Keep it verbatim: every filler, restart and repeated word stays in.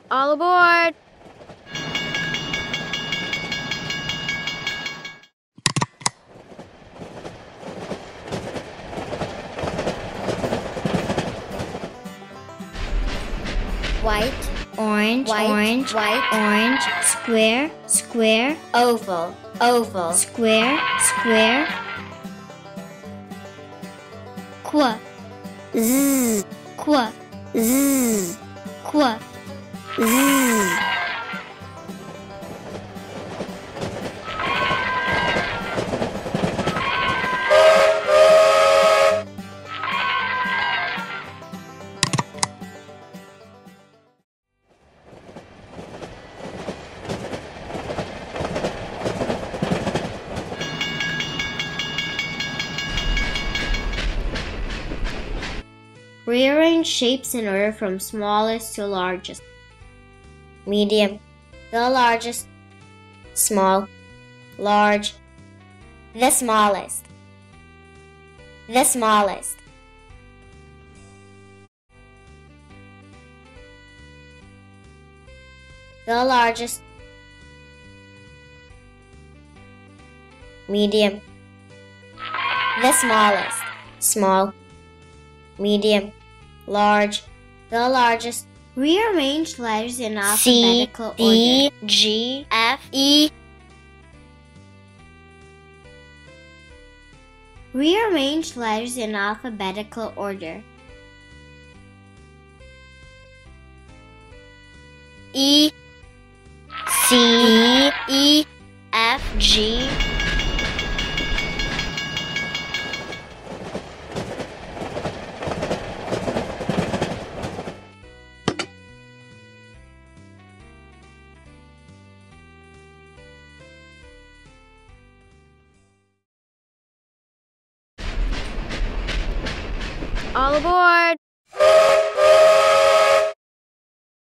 All aboard! White, Orange, white, orange, white, orange, square, square, oval, oval, square, square. Quoi, zzz, quoi, zzz, quoi. zzz. Rearrange shapes in order from smallest to largest. Medium, the largest, small, large, the smallest, the smallest. The largest, medium, the smallest, small, medium, large, the largest. Rearrange letters in C, alphabetical D, order. G, F, E. Rearrange letters in alphabetical order. E, C, E, F, G. All aboard!